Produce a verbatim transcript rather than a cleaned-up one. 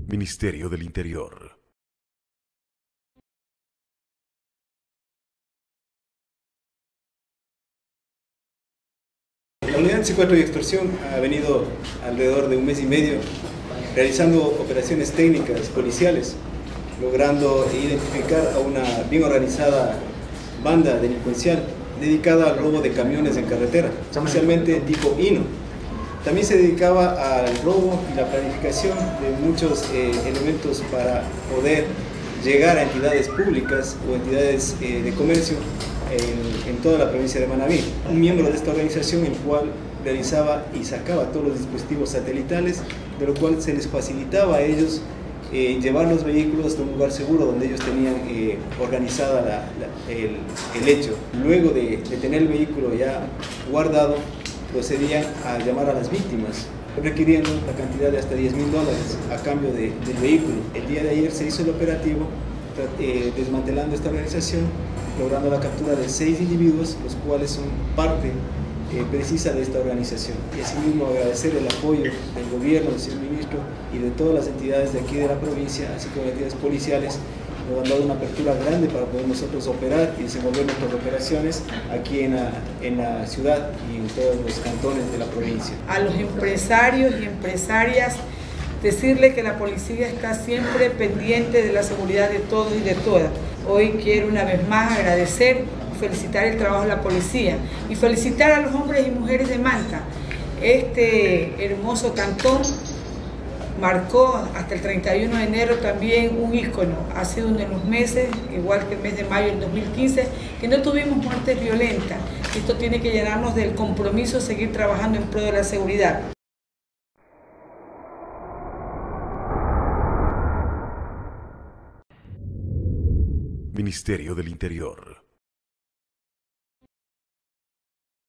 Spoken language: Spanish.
Ministerio del Interior. La Unidad de Secuestro y Extorsión ha venido alrededor de un mes y medio realizando operaciones técnicas policiales, logrando identificar a una bien organizada banda delincuencial dedicada al robo de camiones en carretera, especialmente tipo Hino. También se dedicaba al robo y la planificación de muchos eh, elementos para poder llegar a entidades públicas o entidades eh, de comercio en, en toda la provincia de Manabí. Un miembro de esta organización, el cual realizaba y sacaba todos los dispositivos satelitales, de lo cual se les facilitaba a ellos eh, llevar los vehículos de un lugar seguro donde ellos tenían eh, organizada la, la, el, el hecho. Luego de, de tener el vehículo ya guardado, procedían a llamar a las víctimas, requiriendo la cantidad de hasta diez mil dólares a cambio de, del vehículo. El día de ayer se hizo el operativo eh, desmantelando esta organización, logrando la captura de seis individuos, los cuales son parte eh, precisa de esta organización. Y asimismo agradecer el apoyo del gobierno, del señor ministro y de todas las entidades de aquí de la provincia, así como entidades policiales. Nos han dado una apertura grande para poder nosotros operar y desenvolver nuestras operaciones aquí en la, en la ciudad y en todos los cantones de la provincia. A los empresarios y empresarias, decirle que la policía está siempre pendiente de la seguridad de todos y de todas. Hoy quiero una vez más agradecer y felicitar el trabajo de la policía y felicitar a los hombres y mujeres de Manta. Este hermoso cantón marcó hasta el treinta y uno de enero también un ícono. Ha sido uno de los meses, igual que el mes de mayo del dos mil quince, que no tuvimos muertes violentas. Esto tiene que llenarnos del compromiso de seguir trabajando en pro de la seguridad. Ministerio del Interior.